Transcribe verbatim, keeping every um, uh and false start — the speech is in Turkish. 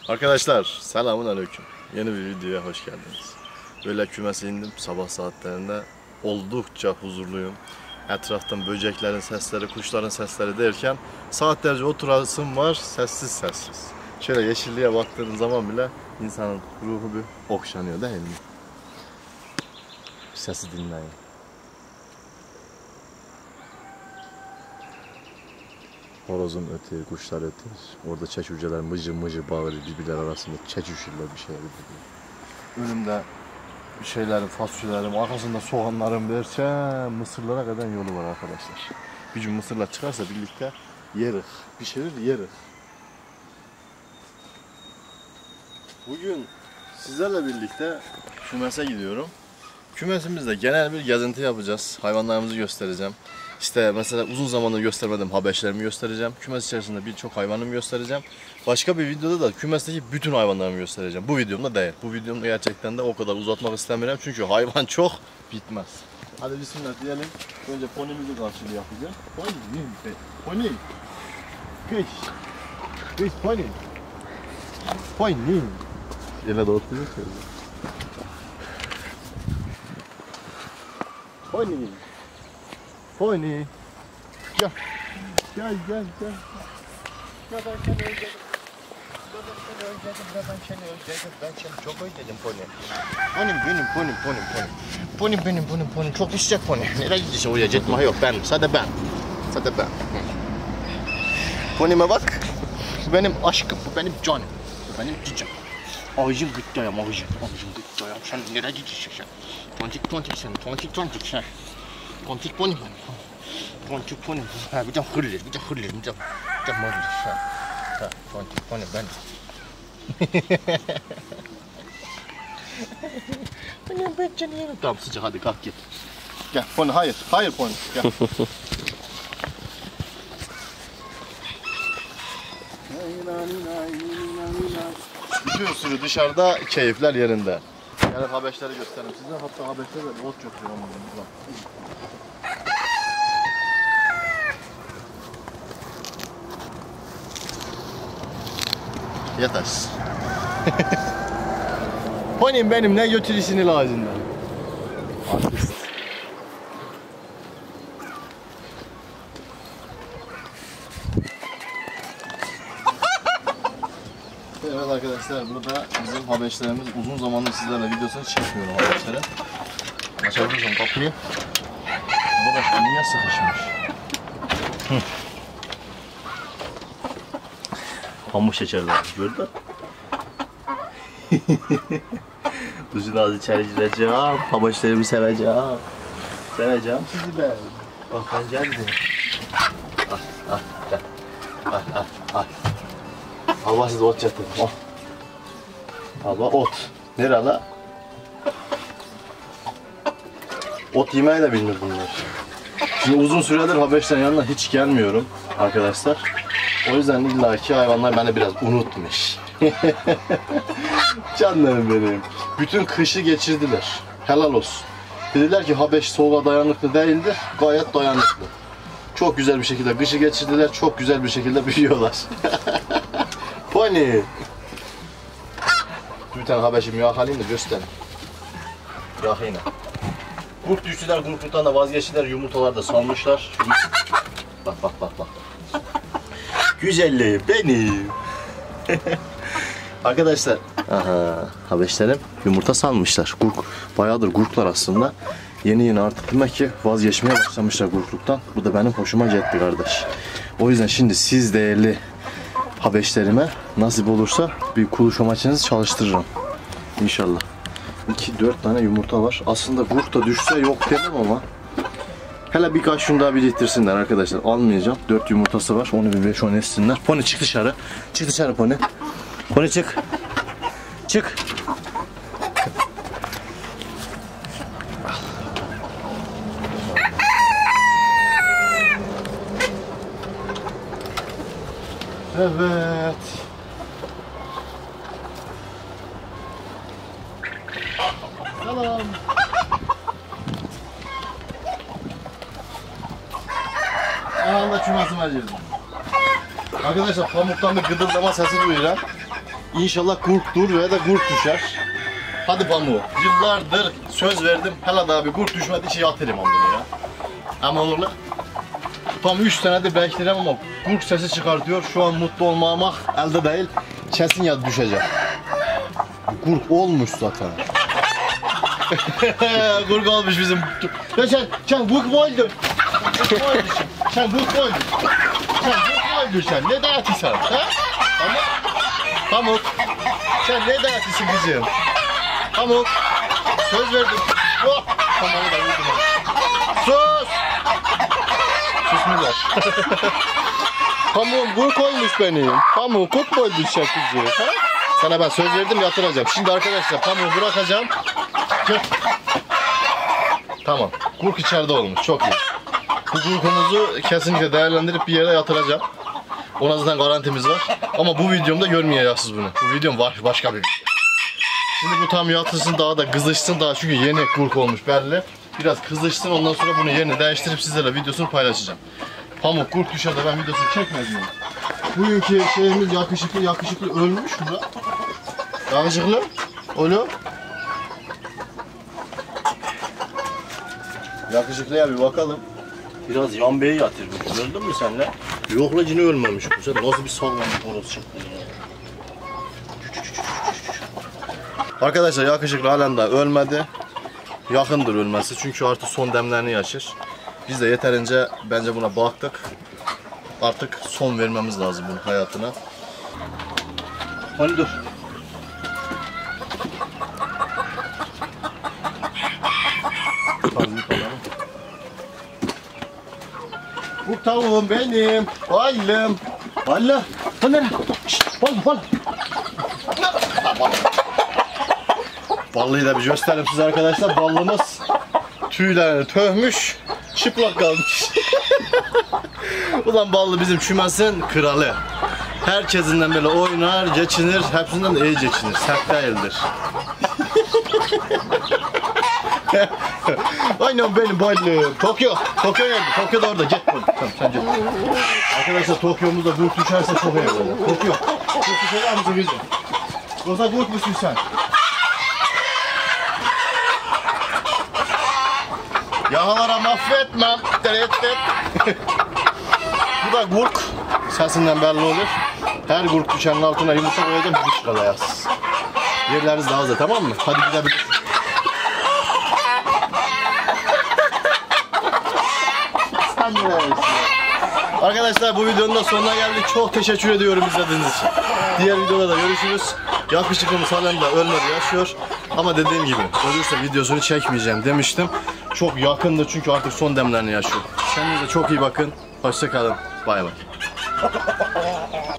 Arkadaşlar selamun aleyküm. Yeni bir videoya hoş geldiniz. Böyle kümese indim sabah saatlerinde. Oldukça huzurluyum. Etraftan böceklerin sesleri, kuşların sesleri derken saatlerce oturasım var, sessiz sessiz. Şöyle yeşilliğe baktığın zaman bile insanın ruhu bir okşanıyor değil mi? Sesi dinleyin. Horozun ötüyor, kuşlar ötüyor. Orada çeçuceler mıcı mıcı bağırıyor, birbirler arasında çeçüşürler bir şeyler diyor. Önümde bir şeylerin, fasulyelerim, arkasında soğanlarım derken mısırlara kadar yolu var arkadaşlar. Bir gün mısırlar çıkarsa birlikte yeriz, pişirir yeriz. Bugün sizlerle birlikte kümese gidiyorum. Kümesimizde genel bir gezinti yapacağız. Hayvanlarımızı göstereceğim. İşte mesela uzun zamandır göstermedim haberlerimi göstereceğim. Kümes içerisinde birçok hayvanımı göstereceğim. Başka bir videoda da kümesteki bütün hayvanlarımı göstereceğim. Bu videomda değil. Bu videomda gerçekten de o kadar uzatmak istemiyorum. Çünkü hayvan çok bitmez. Hadi bismillah diyelim. Önce ponimizi karşılığı yapacağız. Pony. Pony. Kış. Kış pony. Pony. Yine de oturuyor. Pony. Pony. Gel. Gel gel gel. Ya ben seni özledim. Ya ben seni özledim. Ya ben seni özledim. Ben seni çok özledim Pony. Ponym benim ponym ponym ponym. Ponym benim ponym ponym. Çok düşecek Pony. Nereye gideceksin oraya? Gitme yok ben. Sadece ben. Sadece ben. Pony'me bak. Bu benim aşkım. Bu benim canım. Bu benim cicim. Ağacım gıttayam ağacım. Ağacım gıttayam. Sen nereye gideceksin sen? Tontik tontik sen. Tontik tontik sen. Tontik pony. Tontik pony. Ha bir de hırlı, bir de hırlı, bir de bir de mırlı. Ha, ha tontik pony ben. Benim ben canım. Tamam sıcak hadi kalk git. Gel pony hayır, hayır pony gel. Bütün sürü dışarıda, keyifler yerinde. Yani habeşleri göstereyim size. Hatta habeşleri de ot çok yoğun. Yeter. Pony'm benimle götürüsünü lazımdı. Artist. Evet arkadaşlar burada bizim habeşlerimiz uzun zamandır sizlerle videosunu çekmiyorum habeşlere. Açabilirsem kapıyı. Bu başka niye sıkışmış? Pamuk şekerler gördün. Uzun ağzı içeri gireceğim, habeşlerimi seveceğim. Seveceğim sizi ben. Bak ben geldim. Al, al, gel. Al, al, al. Allah size ot getirdim. Al. Al bak ot. Nere la? Ot yemeyi de bilmiyor bunlar. Şimdi uzun süredir habeşlerin yanına hiç gelmiyorum arkadaşlar. O yüzden illaki hayvanlar beni biraz unutmuş. Canlarım benim. Bütün kışı geçirdiler. Helal olsun. Dediler ki habeş soğuğa dayanıklı değildir. Gayet dayanıklı. Çok güzel bir şekilde kışı geçirdiler. Çok güzel bir şekilde büyüyorlar. Pony. Bir tane habeşimi yakalayayım da göstereyim. Yakayım. Kurt düştüler, kurtluktan da vazgeçtiler. Yumurtalar da salmışlar. Bak bak bak bak. Güzelliği benim. Arkadaşlar, aha, habeşlerim yumurta salmışlar. Gurk, bayağıdır gurklar aslında. Yeni yeni artık demek ki vazgeçmeye başlamışlar gurkluktan. Bu da benim hoşuma gitti kardeş. O yüzden şimdi siz değerli habeşlerime nasip olursa bir kuluç amaçınızı çalıştırırım. İnşallah. iki dört tane yumurta var. Aslında gurk da düşse yok demem ama. Hele birkaç gün daha biriktirsinler arkadaşlar. Almayacağım. dört yumurtası var. Onu bir beş on etsinler. Pony çık dışarı. Çık dışarı Pony. Pony çık. Çık. Evet. Selam. Ayağımda kümesime girdim. Arkadaşlar pamuktan bir gıdıldama sesi duyuyorum. İnşallah kurttur veya da kurt düşer. Hadi Pamuğu. Yıllardır söz verdim. Hala daha bir kurt düşmedi içi yatırım onu ya. Ama olur. Tam üç senedir beklerim ama kurt sesi çıkartıyor. Şu an mutlu olmamak elde değil. Kesin ya düşecek. Kurt olmuş zaten. Kurt olmuş bizim. Ya sen, sen kurt mu oldun? Kurt mu oldun sen? Sen kurt mu oldun? Sen kurt mu oldun sen? Ne dağıtıyorsun? Ha? Pamuk. Pamuk. Sen ne dağıtıyorsun kızım? Pamuk. Söz verdim. Oh. Pamuğu da vurdum. Sus. Susmuyorlar. Pamuğum kurt olmuş benim. Pamuğum kurt mu oldun sen kızım? Ha? Sana ben söz verdim yatıracağım. Şimdi arkadaşlar pamuğu bırakacağım. Gel. Tamam. Kurt içeride olmuş. Çok iyi. Bu kurkumuzu kesinlikle değerlendirip bir yere yatıracağım. Ona zaten garantimiz var. Ama bu videomda görmeyeceksiniz bunu. Bu videom var başka bir video. Şimdi bu tam yatırsın daha da kızışsın daha çünkü yeni kurk olmuş belli. Biraz kızışsın ondan sonra bunu yerini değiştirip sizlerle videosunu paylaşacağım. Pamuk kurt düşer de ben videosunu çekmez miyim? Bugünkü şeyimiz yakışıklı yakışıklı ölmüş mü? Yakışıklı? Oğlum. Yakışıklıya bir bakalım. Biraz yan beyi yatırmış. Öldün mü senle? Yok la yine ölmemiş. Bu sen nasıl bir sallanma horoz çıktı ya. Arkadaşlar yakışıklı halen daha ölmedi. Yakındır ölmesi çünkü artık son demlerini yaşır. Biz de yeterince bence buna baktık. Artık son vermemiz lazım bunun hayatına. Hani dur. Bu tavuğum benim. Ballım. Balla. Balla. Şşt, balla balla. Ballıyı da bir göstereyim size arkadaşlar. Ballımız tüylerini töhmüş. Çıplak kalmış. Ulan ballı bizim kümesin kralı. Herkesinden böyle oynar, geçinir. Hepsinden de iyi geçinir. Sert değildir. Aynen benim ballım. Tokyo. Tokyo geldi. Tokyo da orada. Git. Tamam sen git. Arkadaşlar Tokyo'muzda kurt düşerse çok iyi olur. Tokyo. Kurt düşer misin bizim? Yoksa kurt musun sen? Yahalara mahvetmem. Bu da gurk. Sesinden belli olur. Her gurk düşenin altına yumurta koyacağım. Hiç kalayasız. Yerleriniz daha hızlı tamam mı? Hadi gidelim. Arkadaşlar bu videonun da sonuna geldik. Çok teşekkür ediyorum izlediğiniz için. Diğer videolarda görüşürüz. Yakışıklımız halen de ölmedi yaşıyor. Ama dediğim gibi ölürse videosunu çekmeyeceğim demiştim. Çok yakındı çünkü artık son demlerini yaşıyor. Kendinize çok iyi bakın. Hoşça kalın. Bay bay.